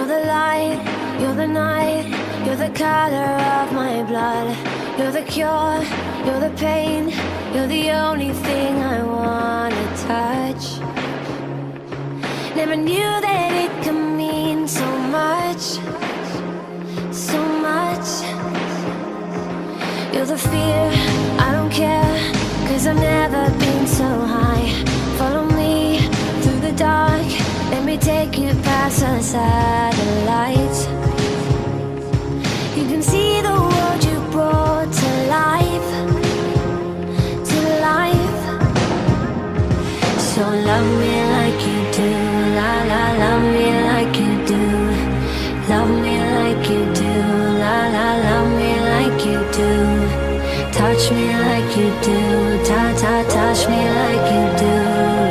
You're the light, you're the night, you're the color of my blood. You're the cure, you're the pain, you're the only thing I wanna touch. Never knew that it could mean so much, so much. You're the fear, I don't care, 'cause I've never been so high. Follow me through the dark, let me take you past the satellites. You can see the world you brought to life, to life. So love me like you do, la la, love me like you do. Love me like you do, la la, love me like you do. Touch me like you do, ta ta, touch me like you do.